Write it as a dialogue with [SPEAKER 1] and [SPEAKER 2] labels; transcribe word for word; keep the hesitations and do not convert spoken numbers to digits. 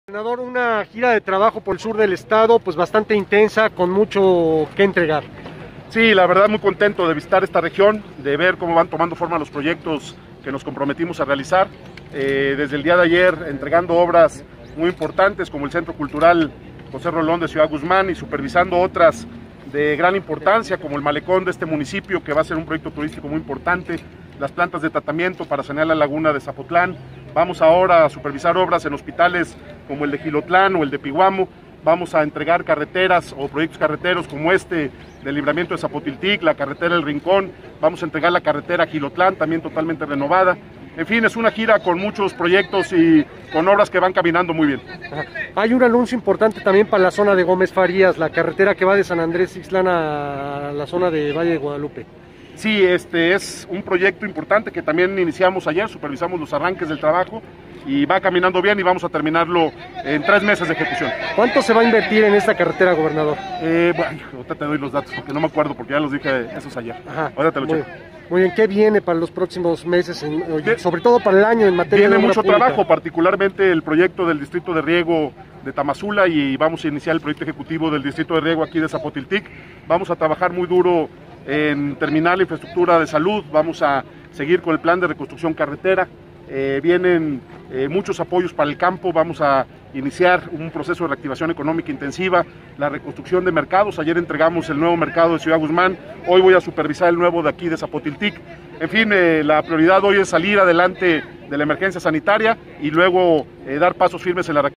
[SPEAKER 1] Gobernador, una gira de trabajo por el sur del estado, pues bastante intensa, con mucho que entregar.
[SPEAKER 2] Sí, la verdad muy contento de visitar esta región, de ver cómo van tomando forma los proyectos que nos comprometimos a realizar. Eh, desde el día de ayer entregando obras muy importantes como el Centro Cultural José Rolón de Ciudad Guzmán y supervisando otras de gran importancia como el Malecón de este municipio, que va a ser un proyecto turístico muy importante, las plantas de tratamiento para sanear la laguna de Zapotlán. Vamos ahora a supervisar obras en hospitales como el de Gilotlán o el de Piguamo. Vamos a entregar carreteras o proyectos carreteros como este del libramiento de Zapotiltic, la carretera del Rincón. Vamos a entregar la carretera Gilotlán, también totalmente renovada. En fin, es una gira con muchos proyectos y con obras que van caminando muy bien.
[SPEAKER 1] Ajá. Hay un anuncio importante también para la zona de Gómez Farías, la carretera que va de San Andrés Ixtlán a la zona de Valle de Guadalupe.
[SPEAKER 2] Sí, este es un proyecto importante que también iniciamos ayer, supervisamos los arranques del trabajo y va caminando bien y vamos a terminarlo en tres meses de ejecución.
[SPEAKER 1] ¿Cuánto se va a invertir en esta carretera, gobernador?
[SPEAKER 2] Eh, bueno, ahorita te doy los datos porque no me acuerdo porque ya los dije esos ayer.
[SPEAKER 1] Ajá.
[SPEAKER 2] Ahorita te lo
[SPEAKER 1] muy,
[SPEAKER 2] checo.
[SPEAKER 1] muy bien, ¿qué viene para los próximos meses, en, sobre todo para el año en materia
[SPEAKER 2] Viene
[SPEAKER 1] de obra
[SPEAKER 2] mucho
[SPEAKER 1] pública?
[SPEAKER 2] trabajo, particularmente el proyecto del distrito de riego de Tamazula y vamos a iniciar el proyecto ejecutivo del distrito de riego aquí de Zapotiltic. Vamos a trabajar muy duro en terminar la infraestructura de salud, vamos a seguir con el plan de reconstrucción carretera, eh, vienen eh, muchos apoyos para el campo, vamos a iniciar un proceso de reactivación económica intensiva, la reconstrucción de mercados, ayer entregamos el nuevo mercado de Ciudad Guzmán, hoy voy a supervisar el nuevo de aquí de Zapotiltic. En fin, eh, la prioridad hoy es salir adelante de la emergencia sanitaria y luego eh, dar pasos firmes en la reactivación.